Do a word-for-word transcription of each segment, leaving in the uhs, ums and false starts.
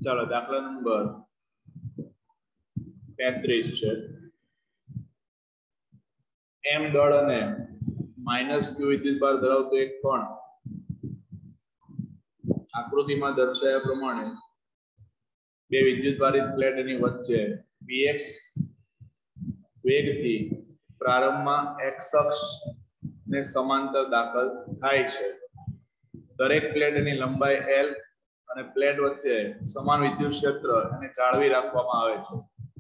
चलो दाखला नंबर तेत्रीस છે m દળ અને માઇનસ q વિદ્યુતભાર ધરાવતો એક કણ આકૃતિમાં દર્શાવ્યા પ્રમાણે બે વિદ્યુતભારિત પ્લેટની વચ્ચે px વેગથી પ્રારંભમાં x અક્ષ ને સમાંતર દાખલ થાય છે દરેક પ્લેટની લંબાઈ l અને પ્લેટ વચ્ચે સમાન વિદ્યુત ક્ષેત્ર અને જાળવી રાખવામાં આવે છે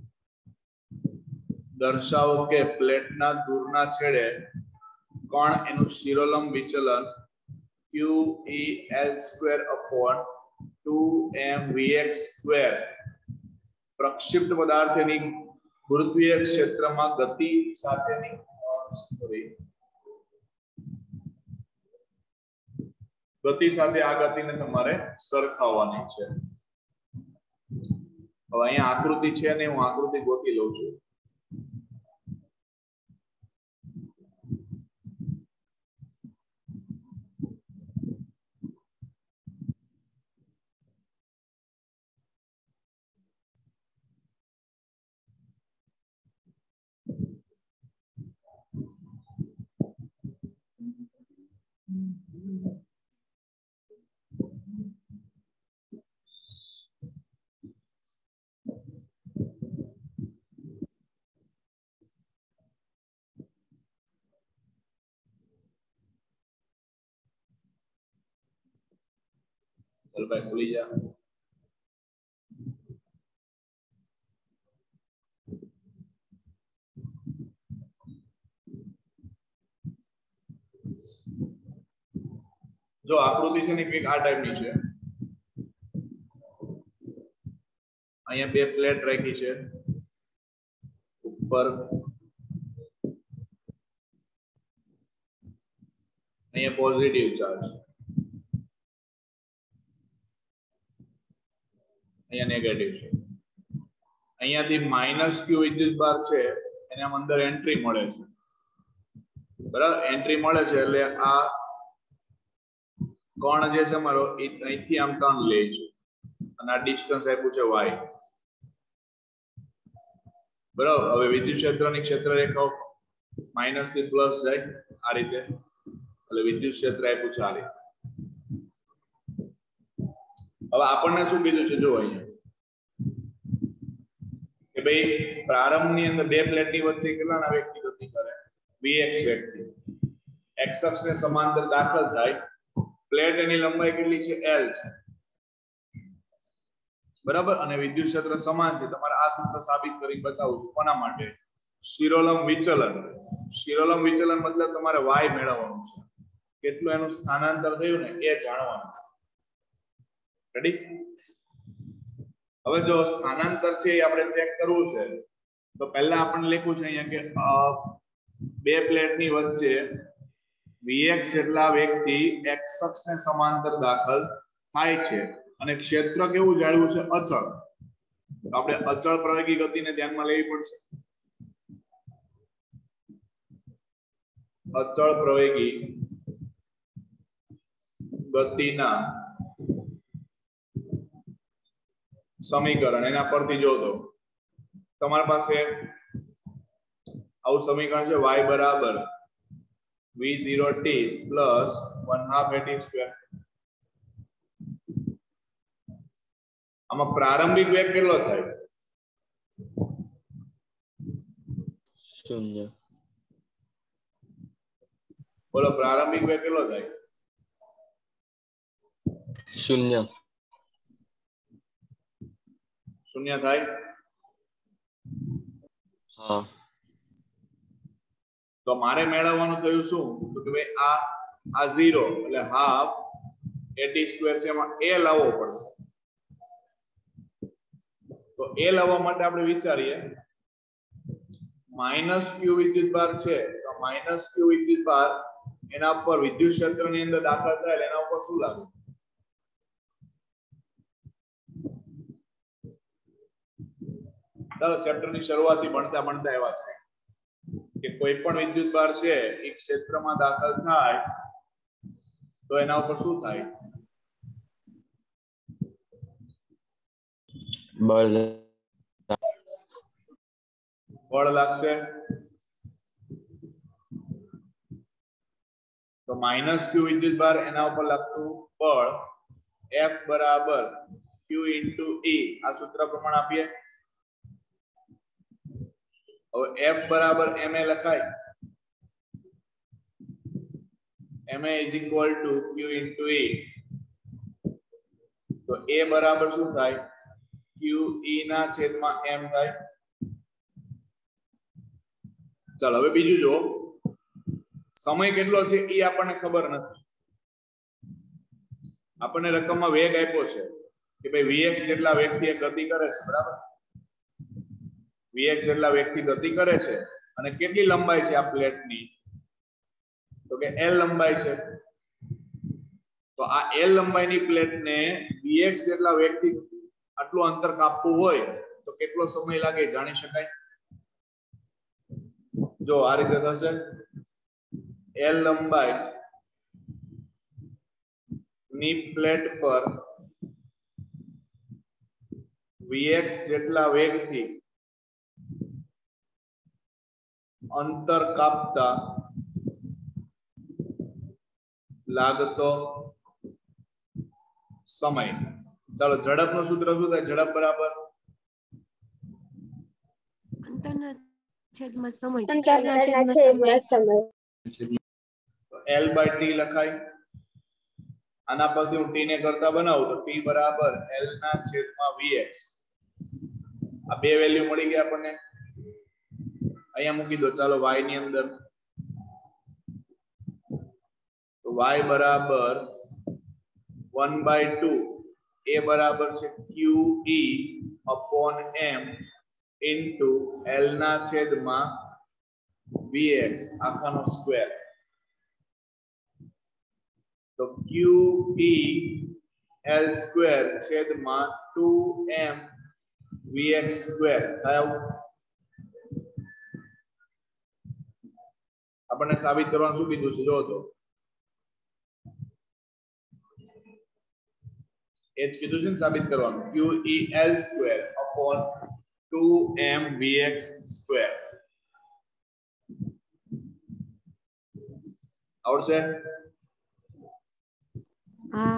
દર્શાવો કે પ્લેટના દૂરના છેડે કણ એનું શિરોલંબ વિચલન q e l square upon two m vx square પ્રક્ષિપ્ત પદાર્થની ગુરુત્વીય ક્ષેત્રમાં ગતિ સાથેની સોરી ગતિ સાથે આ ગતિને તમારે સરખાવવાની છે હવે અહીંયા આકૃતિ છે ને હું આકૃતિ ગોતી લઉં છું चल भाई खुली जा जो आकृति છે ને કંઈક આ ટાઈપની છે અહીંયા બે પ્લેટ રાખી છે ઉપર અહીંયા પોઝિટિવ ચાર્જ અહીંયા નેગેટિવ છે અહીંયાથી માઈનસ q વિદ્યુતભાર છે એને આમ અંદર એન્ટ્રી મળે છે બરાબર એન્ટ્રી મળે છે એટલે આ કોણ જે છે મારો અહીંથી આમ ટર્ન લે છે અને આ ડિસ્ટન્સ આપ્યું છે y બરાબર હવે વિદ્યુત ક્ષેત્રની ક્ષેત્ર રેખાઓ માઈનસ થી પ્લસ જાય આ રીતે એટલે વિદ્યુત ક્ષેત્ર આપ્યું છે આ રીતે હવે આપણને શું કીધું છે જો અહીંયા કે ભાઈ પ્રારંભની અંદર બે પ્લેટની વચ્ચે કેટલાના વેગથી ગતિ કરે vx વેગથી x અક્ષને સમાંતર દાખલ થાય પ્લેટ એની લંબાઈ કેટલી છે l છે બરાબર અને વિદ્યુત ક્ષેત્ર સમાન છે તમારે આ સૂત્ર સાબિત કરી બતાવું છું કોના માટે શિરોલંબ વિચલન શિરોલંબ વિચલન મતલબ તમારે y મેળવવાનું છે કેટલું એનું સ્થાનાંતર થયું ને એ જાણવાનું છે રેડી હવે જો સ્થાનાંતર છે એ આપણે ચેક કરવું છે તો પહેલા આપણને લખ્યું છે અહીંયા કે બે પ્લેટની વચ્ચે vx જેટલા વેગથી x અક્ષને સમાંતર દાખલ થાય છે અને ક્ષેત્ર કેવું જાળવ્યું છે અચળ તો આપણે અચળ પ્રવેગી ગતિને ધ્યાનમાં લેવી પડશે અચળ પ્રવેગી ગતિના સમીકરણ એના પરથી જો તો તમારી પાસે આવું સમીકરણ છે y બરાબર v zero t plus one half at square આમાં પ્રારંભિક વેગ કેટલો થાય શૂન્ય બોલો પ્રારંભિક વેગ કેટલો થાય શૂન્ય શૂન્ય થાય હા તો મારે મેળવવાનું થયું શું તો કે ભાઈ આ આ ઝીરો એટલે હાફ એટી સ્ક્વેર છે એમાં એ લાવવો પડશે તો એ લાવવા માટે આપણે વિચારીએ માઇનસ ક્યુ વિદ્યુતભાર છે તો માઇનસ ક્યુ વિદ્યુતભાર એના ઉપર વિદ્યુત ક્ષેત્રની અંદર દાખલ થાય એના ઉપર શું લાગે ચાલો ચેપ્ટરની શરૂઆતથી ભણતા ભણતા એવા છે કે કોઈ પણ વિદ્યુતભાર છે એ ક્ષેત્રમાં દાખલ થાય તો એના ઉપર શું થાય બળ બળ લાગશે તો માઇનસ ક્યુ વિદ્યુત ભાર એના ઉપર લાગતું બળ F બરાબર Q into E આ સૂત્ર પ્રમાણે આપીએ હવે F બરાબર ma લખાય ma is equal to Q into E તો A બરાબર શું થાય Q E ના છેદમાં m થાય ચાલો હવે બીજું જો સમય કેટલો છે એ આપણને ખબર નથી આપણને રકમમાં વેગ આપ્યો છે કે ભાઈ vx જેટલા વેગથી ગતિ કરે છે બરાબર vx જેટલા વેગથી ગતિ કરે છે અને કેટલી લંબાઈ છે આ પ્લેટની તો કે l લંબાઈ છે તો આ l લંબાઈની પ્લેટને vx જેટલા વેગથી આટલું અંતર કાપવું હોય તો કેટલો સમય લાગે જાણી શકાય જો આ રીતે થશે l લંબાઈ ની પ્લેટ પર vx જેટલા વેગથી અંતર કાપતા લાગતો સમય ચાલો ઝડપનું સૂત્ર શું થાય ઝડપ બરાબર અંતરના છેદમાં સમય અંતરના છેદમાં સમય l by t લખાય આના પરથી હું t ને કરતા બનાવું તો t બરાબર l ના છેદમાં vx આ બે વેલ્યુ મળી ગયા આપણને અહીંયા મૂકી દો ચાલો y ની અંદર તો y બરાબર one by two a બરાબર છે qe upon m into l ના છેદમાં vx આખાનો સ્ક્વેર તો qe l સ્ક્વેર છેદમાં two m vx સ્ક્વેર થાય આપણને સાબિત કરવાનું શું કીધું છે જો તો એ જ કીધું છે ને સાબિત કરવાનું qe l square upon two m vx square આવડશે હા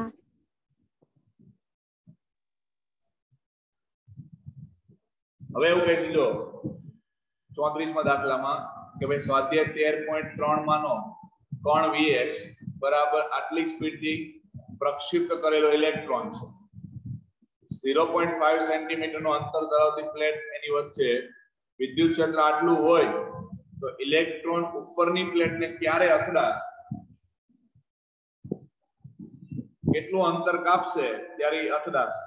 હવે એવું કહે છે જો ચોત્રીસમાં દાખલામાં કે ભાઈ સ્વાધ્યાય તેર પોઈન્ટ ત્રણ માનો કણ vx બરાબર આટલી સ્પીડથી પ્રક્ષિપ્ત કરેલો ઇલેક્ટ્રોન છે zero point five સેન્ટીમીટર નું અંતર ધરાવતી પ્લેટ એની વચ્ચે વિદ્યુત ક્ષેત્ર આટલું હોય તો ઇલેક્ટ્રોન ઉપરની પ્લેટને ક્યારે અથડાશે કેટલું અંતર કાપશે ત્યારે અથડાશે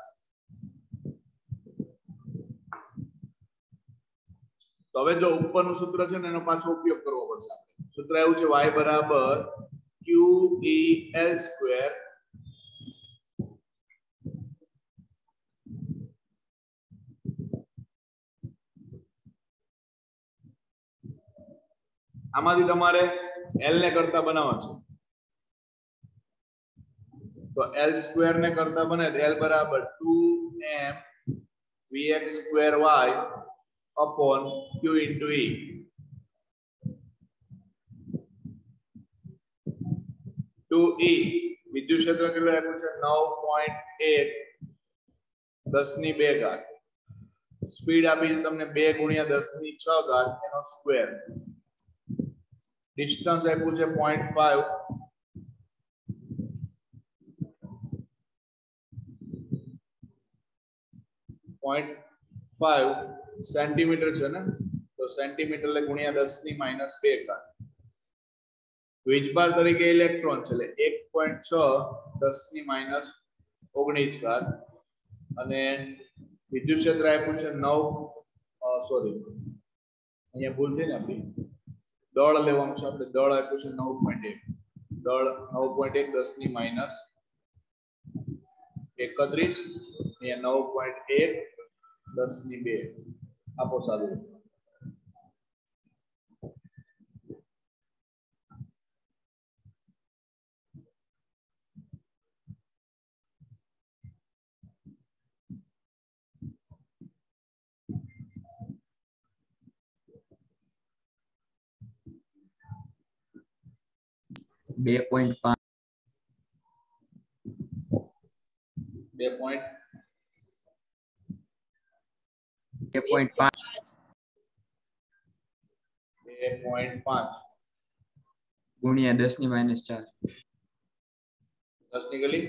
તો હવે જો ઉપરનું સૂત્ર છે ને એનો પાછો ઉપયોગ કરવો પડશે સૂત્ર એવું છે y બરાબર qe l સ્ક્વેર આમાંથી તમારે l ને કરતા બનાવવા છે તો l સ્ક્વેર ને કરતા બને તો l બરાબર two m vx square y upon q into e two e વિદ્યુત ક્ષેત્ર કેટલું આપ્યું છે નવ પોઈન્ટ એક દસ ની બે ઘાત સ્પીડ આપી છે તમને બે ગુણ્યા દસ ની છ ઘાત એનો સ્ક્વેર ડિસ્ટન્સ આપ્યું છે point five point five centimetre છે ને તો સેન્ટીમીટર એટલે ગુણ્યા દસ ની માઈનસ બે ઘાત વીજભાર તરીકે ઇલેક્ટ્રોન છે એટલે એક પોઈન્ટ છ દસ ની માઈનસ ઓગણીસ ઘાત અને વિદ્યુત ક્ષેત્ર આપ્યું છે નવ સોરી અહીંયા ભૂલ થઈ ને આપણી દળ લેવાનું છે આપણે દળ આપ્યું છે નવ પોઈન્ટ એક દળ નવ પોઈન્ટ એક દસ ની માઈનસ એકત્રીસ અહીંયા નવ પોઈન્ટ એક દસ ની બે આપો સાદું બે પોઈન્ટ પાંચ બે પોઈન્ટ બે પોઈન્ટ પાંચ બે પોઈન્ટ પાંચ ગુણ્યા દસ ની માઇનસ ચાર દસ ની ગલી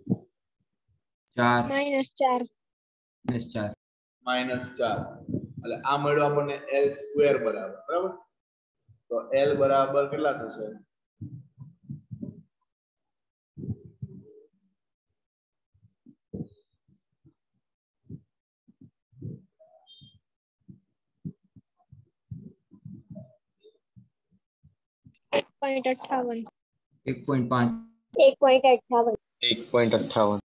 ચાર માઇનસ ચાર માઇનસ ચાર માઇનસ ચાર એટલે આ મળ્યો આપણને એલ સ્ક્વેર બરાબર બરાબર તો એલ બરાબર કેટલા થશે એક પોઈન્ટ અઠાવન એક પોઈન્ટ પાંચ એક પોઈન્ટ અઠાવન એક પોઈન્ટ અઠ્ઠાવન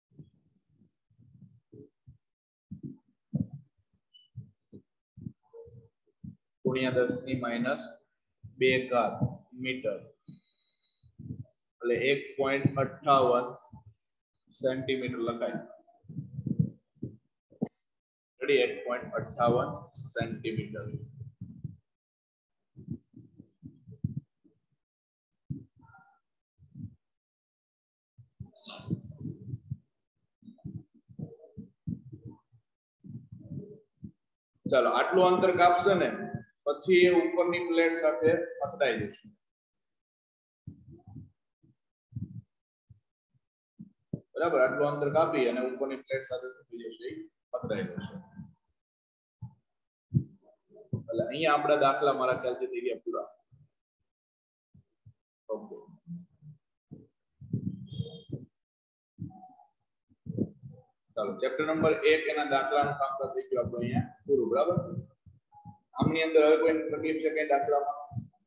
ગુણ્યા દસ ની માઇનસ બે ઘાત મીટર એટલે એક પોઈન્ટ અઠાવન સેન્ટીમીટર લખાય રેડી એક પોઈન્ટ અઠાવન સેન્ટીમીટર ચાલો આટલું અંતર કાપશે ને પછી એ ઉપરની પ્લેટ સાથે અથડાઈ જશે બરાબર આટલું અંતર કાપી અને ઉપરની પ્લેટ સાથે શું જશે અથડાઈ જશે એટલે અહીંયા આપણા દાખલા મારા ખ્યાલથી થઈ ગયા પૂરા ઓકે ચાલો ચેપ્ટર નંબર એક એના દાખલાનું કામ થઈ ગયું આપણે અહીંયા પૂરું બરાબર આમની અંદર હવે કોઈ તકલીફ છે કઈ દાખલામાં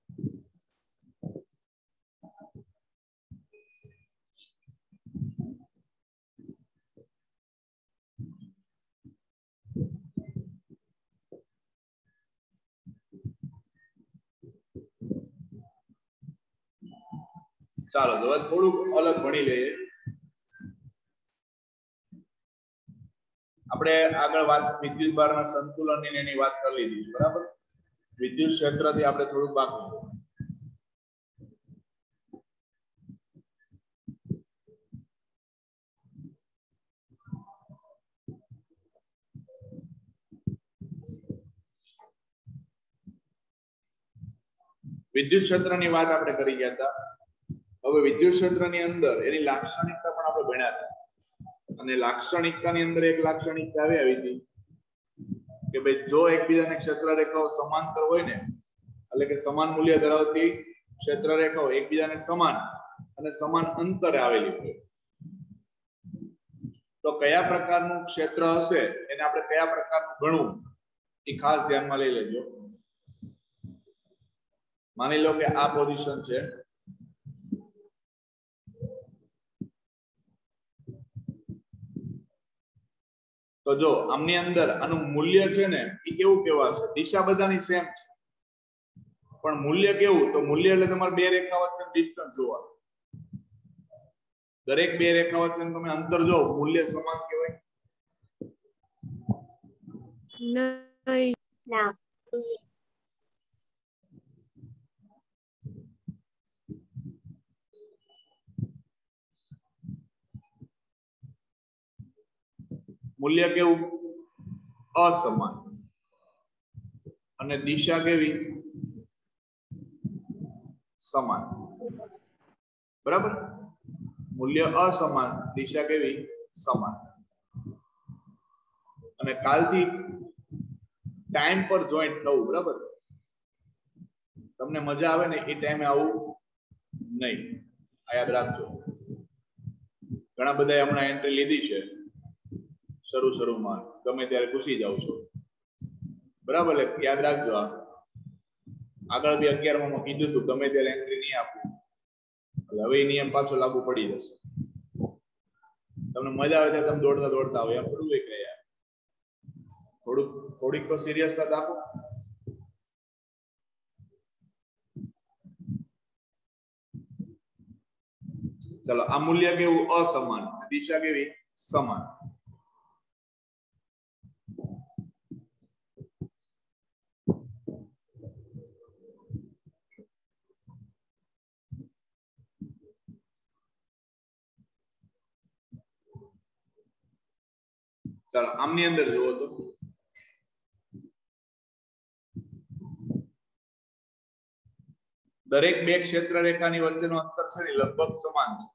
ચાલો તો હવે થોડુંક અલગ ભણી લઈએ આપણે આગળ વાત વિદ્યુત ભારના સંતુલનની ને એની વાત કરી લીધી બરાબર વિદ્યુત ક્ષેત્રથી આપણે થોડુંક બાકી વિદ્યુત ક્ષેત્રની વાત આપણે કરી ગયા હતા હવે વિદ્યુત ક્ષેત્રની અંદર એની લાક્ષણિકતા પણ આપણે ભણ્યા હતા અને લાક્ષણિકતાની અંદર એક લાક્ષણિકતા આવી આવી હતી કે ભાઈ જો એકબીજાને ક્ષેત્ર રેખાઓ સમાંતર હોય ને એટલે કે સમાન મૂલ્ય ધરાવતી ક્ષેત્ર રેખાઓ એકબીજાને સમાન અને સમાન અંતરે આવેલી હોય તો કયા પ્રકારનું ક્ષેત્ર હશે એને આપણે કયા પ્રકારનું ગણવું એ ખાસ ધ્યાનમાં લઈ લેજો માની લો કે આ પોઝિશન છે તો જો આમની અંદર આનું મૂલ્ય છે ને એ કેવું કહેવાશે દિશા બધાની સેમ છે પણ મૂલ્ય કેવું તો મૂલ્ય એટલે તમારે બે રેખા વચ્ચે ડિસ્ટન્સ જોવાનું દરેક બે રેખા વચ્ચે તમે અંતર જો મૂલ્ય સમાન કહેવાય નહીં ના મૂલ્ય કેવું અસમાન અને દિશા કેવી સમાન બરાબર મૂલ્ય અસમાન દિશા કેવી સમાન અને કાલથી ટાઈમ પર જોઈન્ટ થવું બરાબર તમને મજા આવે ને એ ટાઈમે આવું નહીં આ યાદ રાખજો ઘણા બધા હમણાં એન્ટ્રી લીધી છે શરૂ શરૂમાં ગમે ત્યારે ઘૂસી જાવ છો બરાબર યાદ રાખજો આ આગળ બી અગિયાર માં કીધું હતું ગમે ત્યારે એન્ટ્રી નહીં આપવું હવે નિયમ પાછો લાગુ પડી જશે તમને મજા આવે ત્યારે તમે દોડતા દોડતા આવે એમ થોડું એક યાર થોડુંક થોડીક તો સિરિયસતા રાખો ચલો આ મૂલ્ય કેવું અસમાન દિશા કેવી સમાન ચાલો આમની અંદર જુઓ તો દરેક બે ક્ષેત્ર રેખાની વચ્ચેનું અંતર છે ને લગભગ સમાન છે,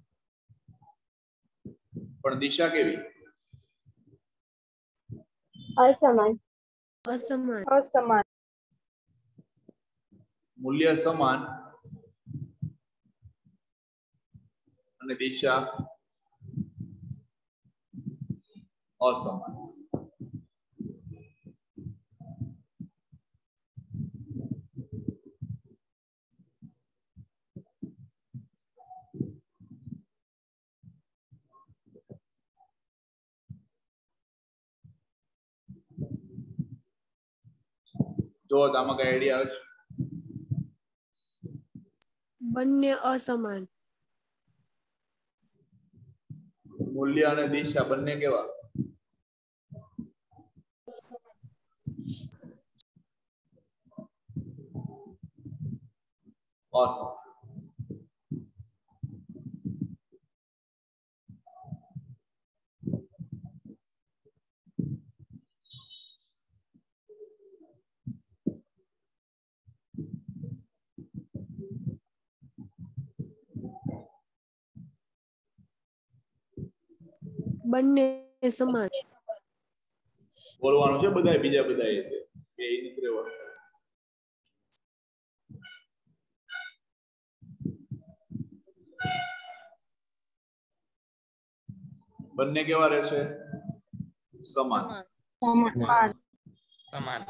પણ દિશા કેવી? असमान असमान असमान મૂલ્ય સમાન અને દિશા असमान. जो आमा का आइडिया है બંને असमान मूल्य અને દિશા બંને કેવા? असमान. બંને સમાન બોલવાનું છે બધાય બીજા બધાય બે નીકળેવા બંને કેવા રહેશે? સમાન समान સમાન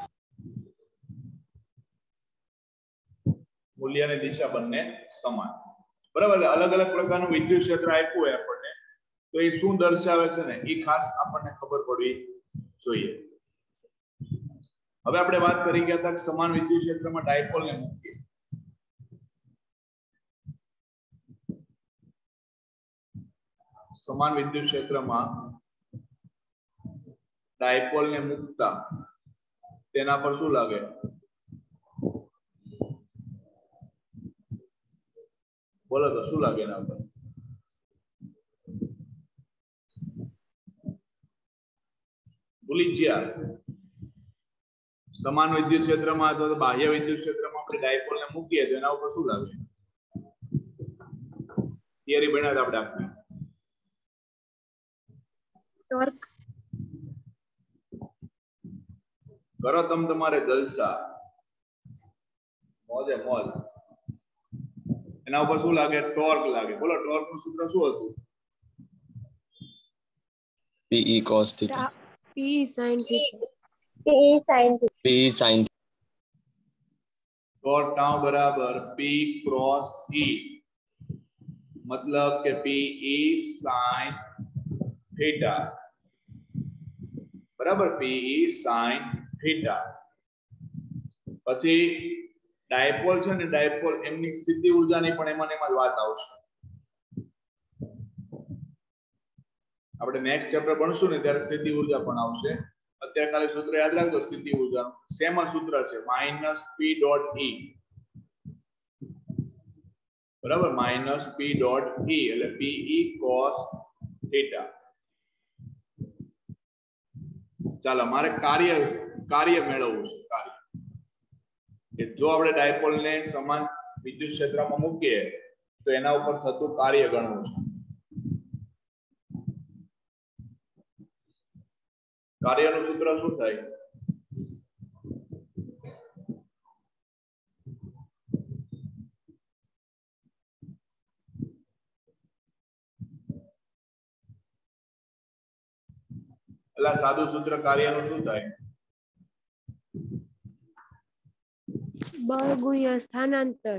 મૂલ્ય અને દિશા બંને સમાન. બરાબર. અલગ અલગ પ્રકારનું વિદ્યુત ક્ષેત્ર આપ્યું હોય આપણને તો એ શું દર્શાવે છે ને એ ખાસ આપણને ખબર પડવી જોઈએ. હવે આપણે વાત કરી ગયા હતા કે સમાન વિદ્યુત ક્ષેત્રમાં ડાયપોલ ને મૂકીએ. સમાન વિદ્યુત ક્ષેત્રમાં ડાયપોલ ને મૂકતા તેના પર શું લાગે? બોલો તો શું લાગે એના પર? ભૂલી ગયા. સમાન વિદ્યુત ક્ષેત્રમાં અથવા તો બાહ્ય વિદ્યુત ક્ષેત્રમાં આપણે ડાયપોલ ને મૂકીએ તો એના ઉપર શું લાગે? થિયરી ભણ્યા હતા આપણે આપણી टॉर्क કરો તમ તમારે જલસા મોજે મોજ. એના ઉપર શું લાગે? ટોર્ક લાગે. બોલો ટોર્ક નું સૂત્ર શું હતું? P E cos theta. P sin theta P sin P E sin torque tau બરાબર P ક્રોસ E मतलब કે P E sin theta બરાબર. P E sin theta. પછી ડાયપોલ છે ને ડાયપોલ એમની સ્થિતિ ઊર્જાની પણ એમાં ને એમાં જ વાત આવશે. આપણે નેક્સ્ટ ચેપ્ટર ભણશું ને ત્યારે સ્થિતિ ઊર્જા પણ આવશે. અત્યારે ખાલી સૂત્ર યાદ રાખજો સ્થિતિ ઊર્જાનું. સેમ સૂત્ર છે માઇનસ P ડોટ E બરાબર. માઇનસ P ડોટ E એટલે P E cos theta. ચાલો મારે કાર્ય કાર્ય મેળવવું છે. કાર્ય કે જો આપણે ડાયપોલ ને સમાન વિદ્યુત ક્ષેત્રમાં મૂકીએ તો એના ઉપર થતું કાર્ય ગણવું છે. કાર્યનું સૂત્ર શું થાય? એટલે સાદું સૂત્ર કાર્યનું શું થાય? બળ ગુણ્યા સ્થાનાંતર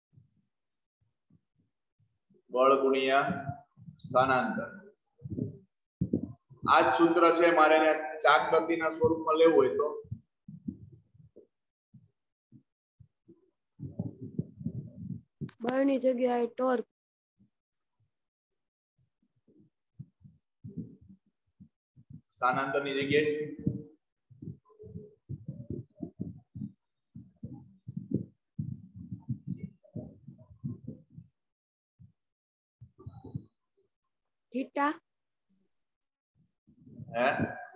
બળ ગુણ્યા સ્થાનાંતર. આ જ સૂત્ર છે મારે એને ચાક ગતિના સ્વરૂપમાં લેવું હોય તો બળની જગ્યાએ ટોર્ક સ્થાનાંતરની જગ્યાએ થીટા હે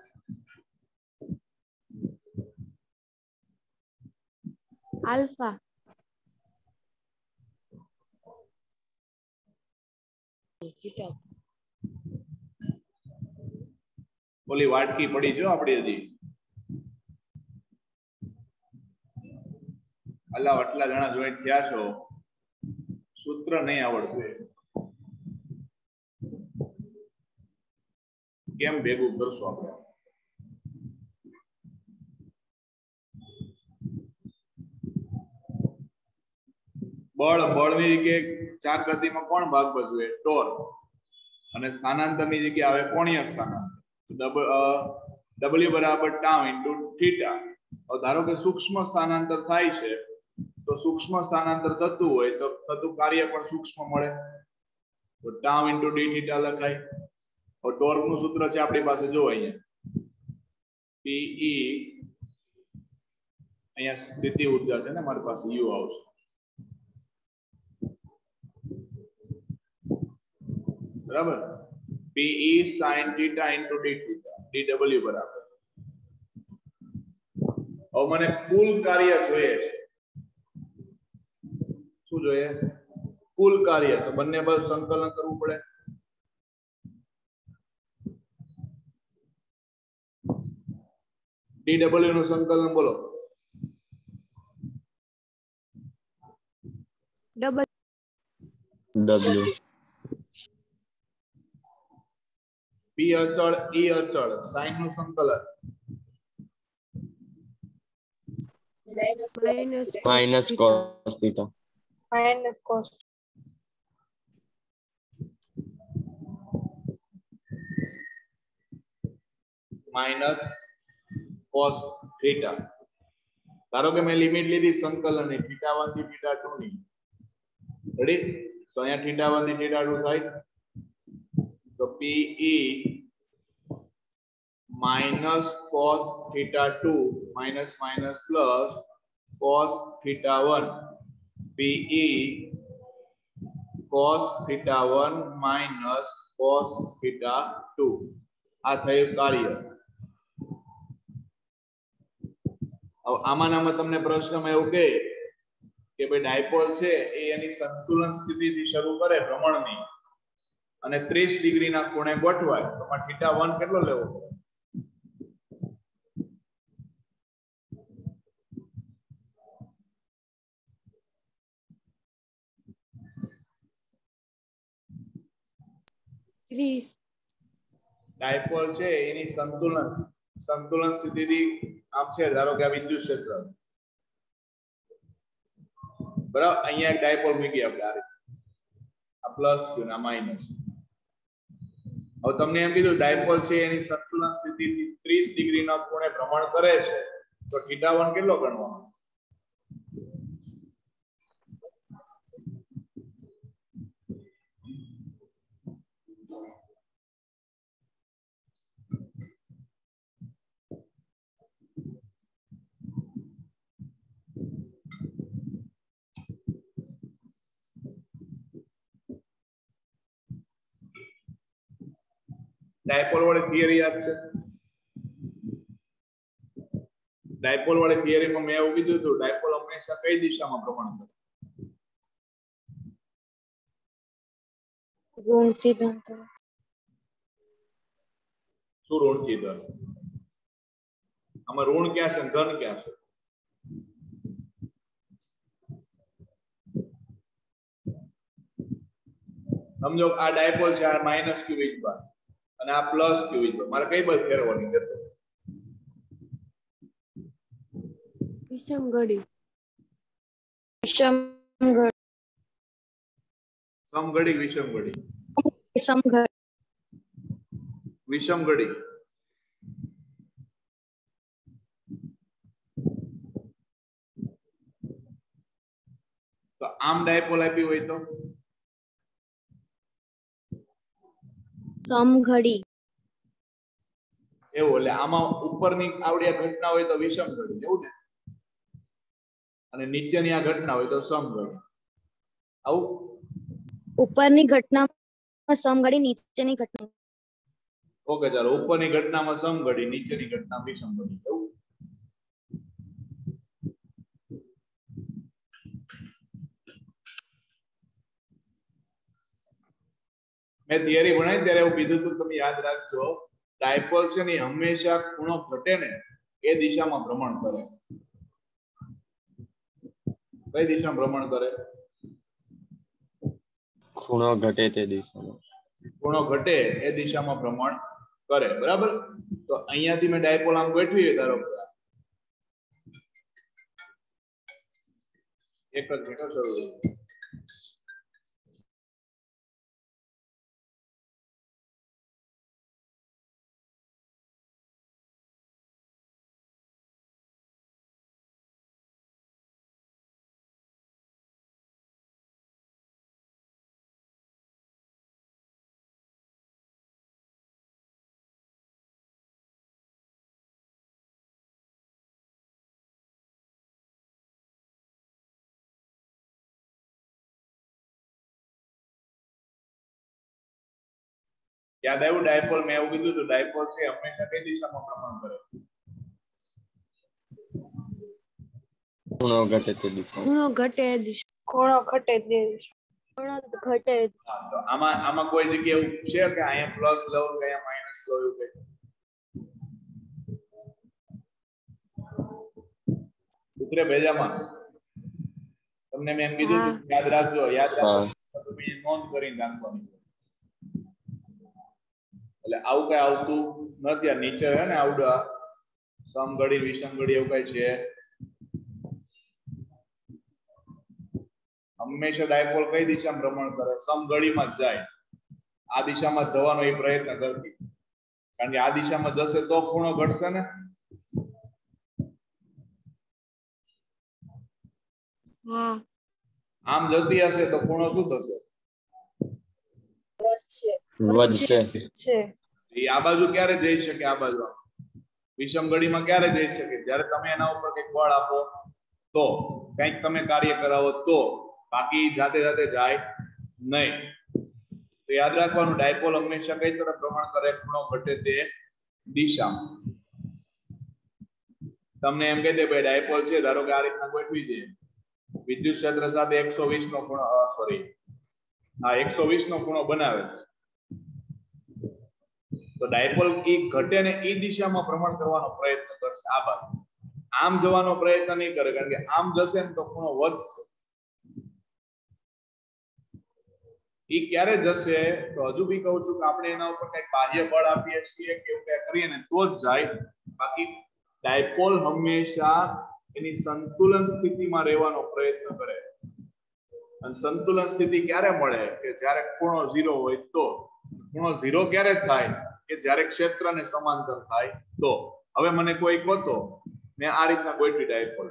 આલ્ફા ઓલી વાટકી પડી જો આપડી હજી અલા આટલા જણા જોઈન્ટ થયા છો સૂત્ર નહીં આવડતું કેમ ભેગું કરશો આપણે બળ બળની જગ્યાએ ચાર ગતિમાં કોણ ભાગ ભજવે ટોર્ક અને સ્થાનાંતરની જગ્યાએ આવે કોણીય સ્થાનાંતર ડબલ્યુ બરાબર ટાઉ ઇન્ટુ થીટા ધારો કે સૂક્ષ્મ સ્થાનાંતર થાય છે તો સૂક્ષ્મ સ્થાનાંતર થતું હોય તો થતું કાર્ય પણ સૂક્ષ્મ મળે તો ટાઉ ઇન્ટુ ડી થીટા લખાય ટોર્ક નું સૂત્ર છે આપણી પાસે જો અહીંયા પીઈ અહીંયા સ્થિતિ ઊર્જા છે ને મારી પાસે યુ આવશે બરાબર PE sin theta into d theta ડીડબલ્યુ બરાબર હવે મને કુલ કાર્ય જોઈએ છે શું જોઈએ કુલ કાર્ય તો બંને બાજુ સંકલન કરવું પડે ડીડબલ્યુ નું સંકલન બોલો ડબલ W પી અચળ ઈ અચળ સાઇન નું સંકલન minus minus cos theta minus cos minus cos theta ધારો કે મેં લિમિટ લીધી સંકલન ની થીટા વન થી થીટા ટુ ની રેડી તો અહીંયા થીટા વન થી થીટા ટુ થાય તો PE minus cos theta two minus minus plus cos theta one PE cos theta one minus cos theta two આ થયું કાર્ય હવે આમાંનામાં તમને પ્રશ્નમાં એવું કહે કે ભાઈ ડાયપોલ છે એ એની સંતુલન સ્થિતિથી શરૂ કરે ભ્રમણની અને ત્રીસ ડિગ્રીના ખૂણે ગોઠવાય તો થીટા વન કેટલો લેવો ત્રીસ ડાયપોલ છે એની સંતુલન સંતુલન સ્થિતિથી આમ છે ધારો કે આ વિદ્યુત ક્ષેત્ર બરાબર અહીંયા એક ડાયપોલ મૂકી આપણે આ રીતે આ પ્લસ ક્યુ ના માઇનસ હવે તમને એમ કીધું ડાયપોલ છે એની સંતુલન સ્થિતિથી ત્રીસ ડિગ્રીના ખૂણે ભ્રમણ કરે છે તો થીટા વન કેટલો ગણવાનો ડાયપોલ વાળી થિયરી યાદ છે ડાયપોલ વાળી થિયરીમાં મેં એવું કીધું હતું ડાયપોલ હંમેશા કઈ દિશામાં ભ્રમણ કરે ઋણ થી ધન તરફ શું ઋણ થી ધન આમાં ઋણ ક્યાં છે ધન ક્યાં છે સમજો આ ડાયપોલ છે આ માઇનસ ક્યુ વીજભાર અને આ પ્લસ ક્યુ વીજભાર મારે કઈ બાજુ ફેરવવાની છે વિષમ ઘડી વિષમ ઘડી સમઘડી વિષમ ઘડી વિષમ ઘડી વિષમ ઘડી તો આમ ડાયપોલ આપી હોય તો સમઘડી એવું એટલે આમાં ઉપરની આવડી આ ઘટના હોય તો વિષમ ઘડી એવું ને અને નીચેની આ ઘટના હોય તો સમઘડી આવું ઉપરની ઘટનામાં સમઘડી નીચેની ઘટના ઓકે ચાલો ઉપરની ઘટનામાં સમઘડી નીચેની ઘટના વિષમ ઘડી એવું મેં થિયરી ભણાવી ત્યારે એવું કીધું હતું, તમે યાદ રાખજો, ડાયપોલ છે ને હંમેશા ખૂણો ઘટે ને એ દિશામાં ભ્રમણ કરે. કઈ દિશામાં ભ્રમણ કરે? ખૂણો ઘટે તે દિશામાં. ખૂણો ઘટે એ દિશામાં ભ્રમણ કરે. બરાબર. તો અહીંયાથી મેં ડાયપોલ આમ ગોઠવી, ધારો કે એક જ મિનિટ શરૂ. યાદ આવ્યું? ડાયપોલ મેં એવું કીધું હતું, ડાયપોલ છે હંમેશા કઈ દિશામાં ભ્રમણ કરે? ખૂણો ઘટે તે દિશામાં. ખૂણો ઘટે દિશા. ખૂણો ઘટે તે ખૂણો ઘટે. હા, તો આમાં આમાં કોઈ જગ્યાએ એવું છે કે અહીંયા પ્લસ લઉં કે અહીંયા માઇનસ લઉં એવું કઈ? ઉતરે ભેજામાં? તમને મેં એમ કીધું હતું, યાદ રાખજો, યાદ રાખજો, તમે નોંધ કરીને રાખવાની. એટલે આવું કઈ આવતું નથી. આ નીચે હે ને આવડા સમઘડી વિષમઘડી એવું કઈ છે? હંમેશા ડાયપોલ કઈ દિશામાં ભ્રમણ કરે? સમઘડીમાં જ જાય. આ દિશામાં જવાનો એ પ્રયત્ન કરતી, કારણ કે આ દિશામાં જશે તો ખૂણો ઘટશે ને. હા. આમ જતી હશે તો ખૂણો શું થશે? વધશે. એ આ બાજુ ક્યારે જઈ શકે? આ બાજુ વિષમઘડીમાં ક્યારે જઈ શકે? જ્યારે તમે એના ઉપર કઈક બળ આપો તો, કઈક તમે કાર્ય કરાવો તો, બાકી જાતે જાતે જાય નહીં. તો યાદ રાખવાનું, ડાયપોલ હંમેશા કઈ તરફ ભ્રમણ કરે? ખૂણો ઘટે તે દિશામાં. તમને એમ કહી દે ભાઈ ડાયપોલ છે, ધારો કે આ રીતના ગોઠવી છે, વિદ્યુત ક્ષેત્ર સાથે એકસો વીસ નો ખૂણો, સોરી હા એકસો વીસ નો ખૂણો બનાવે છે. તો ડાયપોલ ઈ ઘટે ને ઈ દિશામાં ભ્રમણ કરવાનો પ્રયત્ન કરશે. આ બાજુ આમ જવાનો પ્રયત્ન નહીં કરે, કારણ કે આમ જશે ને તો ખૂણો વધશે. ઈ ક્યારે જશે? તો હજુ બી કહું છું કે આપણે એના ઉપર કઈક બાહ્ય બળ આપીએ છીએ કે એવું કઈ કરીએ ને તો જ જાય. બાકી ડાયપોલ હંમેશા એની સંતુલન સ્થિતિમાં રહેવાનો પ્રયત્ન કરે. અને સંતુલન સ્થિતિ ક્યારે મળે? કે જ્યારે ખૂણો ઝીરો હોય તો. ખૂણો ઝીરો ક્યારે થાય? કે જ્યારે ક્ષેત્રને સમાંતર થાય તો. હવે મને કોઈ કહો તો, મેં આ રીતના ગોઠવી ડાયપોલ,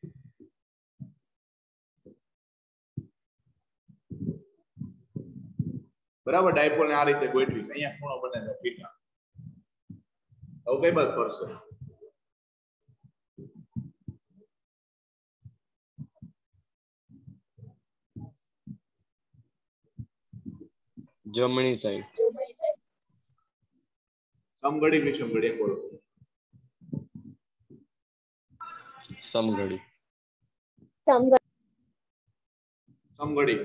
બરાબર, ડાયપોલ ને આ રીતે ગોઠવી, અહીંયા ખૂણો બને છે થીટા. હવે કઈ બાજુ ફરશે? જમણી સાઈડ. સમઘડી વિષમઘડી બોલો. સમઘડી. સમઘડી.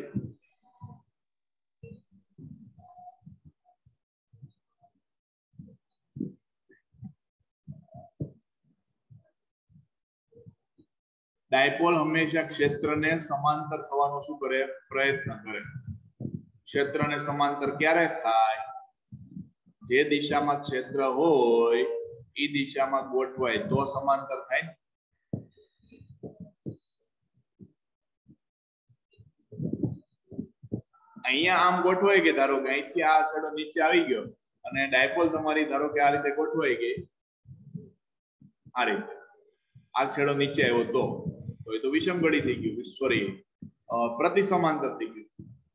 ડાયપોલ હંમેશા ક્ષેત્રને સમાંતર થવાનો શું કરે? પ્રયત્ન કરે. ક્ષેત્રને સમાંતર ક્યારે થાય? જે દિશામાં ક્ષેત્ર હોય એ દિશામાં ગોઠવાય તો સમાંતર થાય ને. અહીંયા આમ ગોઠવાય કે ધારો કે અહીંથી આ છેડો નીચે આવી ગયો અને ડાયપોલ તમારી ધારો કે આ રીતે ગોઠવાઈ ગઈ, આ રીતે આ છેડો નીચે આવ્યો તો તો એ તો વિષમઘડી થઈ ગયું, સોરી પ્રતિ સમાંતર થઈ ગયું.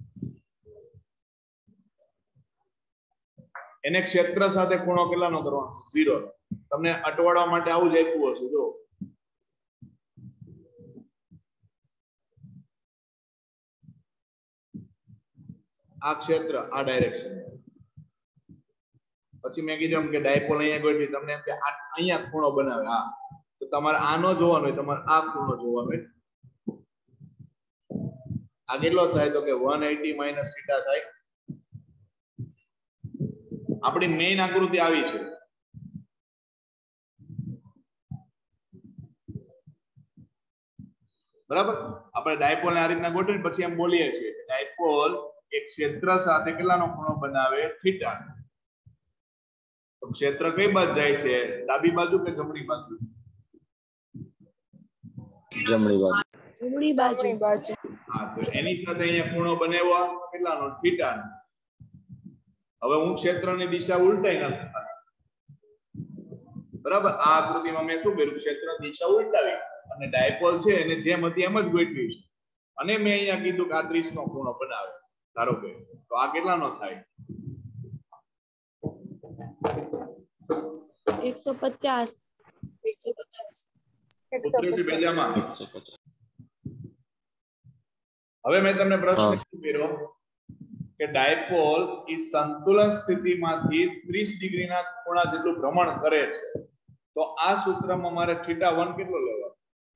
એને ક્ષેત્ર સાથે ખૂણો કેટલાનો કરવાનો? ઝીરો. તમને અટવાડવા માટે આવું જ આપ્યું હશે. જો આ ક્ષેત્ર આ ડાયરેક્શન, પછી મેં કીધું કે ડાયપોલ અહીંયા ગોઠવી, તમને એમ કે અહીંયા ખૂણો બનાવે, હા તો તમારે આનો જોવાનો હોય, તમારે આ ખૂણો જોવાનો હોય. આ કેટલો થાય? તો કે one eighty માઇનસ થીટા થાય. આપણી મેઇન આકૃતિ આવી છે. બરાબર, આપણે ડાયપોલ આ રીતના ગોઠવીને પછી એમ બોલીએ છીએ ડાયપોલ એક ક્ષેત્ર સાથે કેટલાનો ખૂણો બનાવે? થીટા. તો ક્ષેત્ર કઈ બાજુ જાય છે? ડાબી બાજુ કે જમણી બાજુ? જમણી બાજુ. જમણી બાજુ બાજુ હા, તો એની સાથે અહીંયા ખૂણો બનાવ્યો કેટલાનો? થીટા. હવે હું ક્ષેત્રની દિશા ઉલટાઈ નાખું. બરાબર, આ આકૃતિમાં મેં શું કર્યું? ક્ષેત્ર દિશા ઉલટાવી અને ડાયપોલ છે એને જેમ હતી એમ જ ગોઠવી છે. અને મેં અહીંયા કીધું કે આ ત્રીસ નો ખૂણો બનાવે ધારો કે, તો આ કેટલાનો થાય? એકસો પચાસ એકસો પચાસ ઉતરેથી બેજામાં. એકસો પચાસ. હવે મેં તમને પ્રશ્ન હા. કર્યો કે ડાયપોલ એ સંતુલન સ્થિતિમાંથી ત્રીસ ડિગ્રીના ખૂણા જેટલું ભ્રમણ કરે છે, તો આ સૂત્રમાં મારે થીટા વન કેટલો લેવાનો?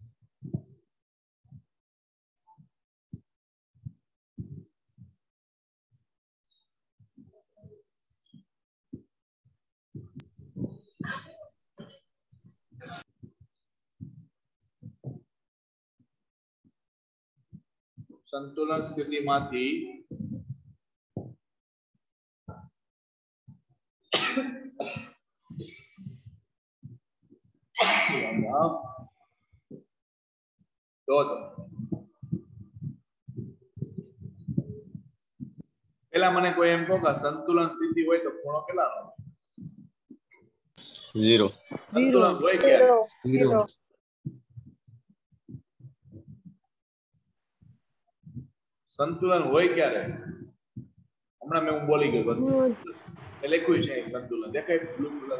સંતુલન સ્થિતિમાંથી તો પેલા મને કોઈ એમ કહો કે સંતુલન સ્થિતિ હોય તો ખૂણો કેટલાનો? ઝીરો. સંતુલન હોય ક્યારે? ઝીરો. સંતુલન હોય ક્યારે? હમણાં મેં હું બોલી ગયો બધું. હું એ લખ્યું છે અહીં સંતુલન દેખાય બ્લુ કલર.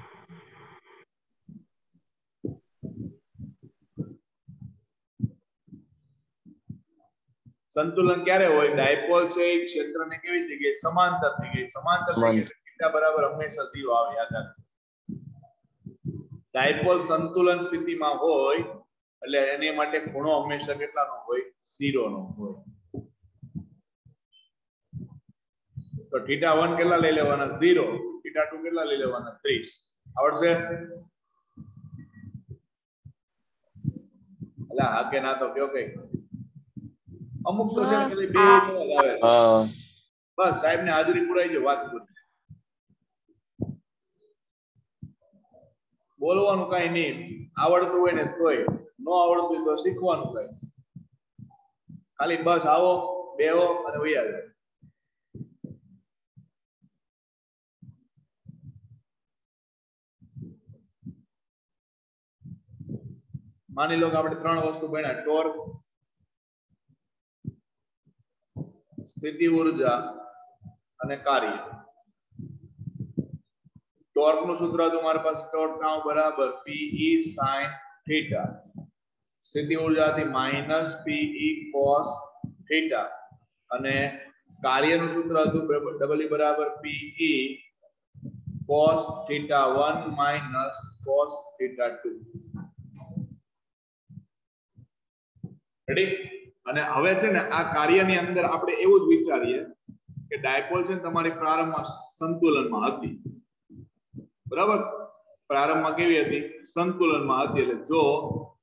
સંતુલન ક્યારે હોય? ડાયપોલ છે એ ક્ષેત્રને કેવી થઈ ગઈ? સમાંતર થઈ ગઈ. સમાંતર થઈ ગઈ એટલે થીટા બરાબર હંમેશા ઝીરો આવે, યાદ રાખજો. ડાયપોલ સંતુલન સ્થિતિમાં હોય એટલે એની માટે ખૂણો હંમેશા કેટલાનો હોય? ઝીરો નો હોય. તો થીટા વન કેટલા લઈ લેવાના? ઝીરો. થીટા ટુ કેટલા લઈ લેવાના? ત્રીસ. આવડશે? અલા હા કે ના તો કયો કઈ. અમુક તો છે ને ખાલી બે લેવલ આવે. હા. બસ સાહેબ ને હાજરી પુરાઈ જાય, વાત પૂરી. બોલવાનું કઈ નહીં, આવડતું હોય ને તોય, ન આવડતું હોય તો શીખવાનું કઈ. ખાલી બસ આવો, બેહો અને વહી આવે. માની લો કે આપણે ત્રણ વસ્તુ ભણ્યા: ટોર્ક, સ્થિતિ ઊર્જા અને કાર્ય. ટોર્ક નું સૂત્ર હતું મારી પાસે ટોર્ક નાઉ બરાબર પી sin થીટા. સ્થિતિ ઊર્જા હતી માઇનસ પી cos થીટા અને કાર્યનું સૂત્ર હતું ડબલ બરાબર P cos theta one minus cos theta two. Ready? અને હવે છે ને આ કાર્યની અંદર આપણે એવું જ વિચારીએ કે ડાયપોલ છે ને તમારી પ્રારંભમાં સંતુલનમાં હતી. બરાબર? પ્રારંભમાં કેવી હતી? સંતુલનમાં હતી. એટલે જો